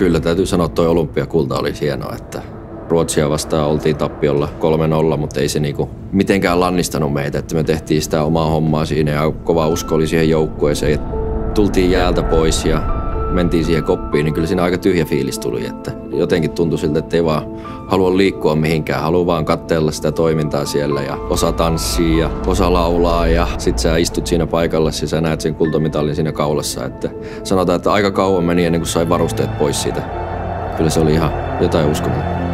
kyllä täytyy sanoa, että toi olympiakulta oli hienoa, että Ruotsia vastaan oltiin tappiolla 3-0, mutta ei se niinku mitenkään lannistanut meitä, että me tehtiin sitä omaa hommaa siinä ja kova usko oli siihen joukkueeseen. Tultiin jäältä pois ja mentiin siihen koppiin, niin kyllä siinä aika tyhjä fiilis tuli, että jotenkin tuntui siltä, että ei vaan halua liikkua mihinkään, haluaa vaan katsella sitä toimintaa siellä ja osa tanssia ja osa laulaa ja sit sä istut siinä paikalla ja sä näet sen kultamitalin siinä kaulassa, että sanotaan, että aika kauan meni ennen kuin sai varusteet pois siitä. Kyllä se oli ihan jotain uskomatonta.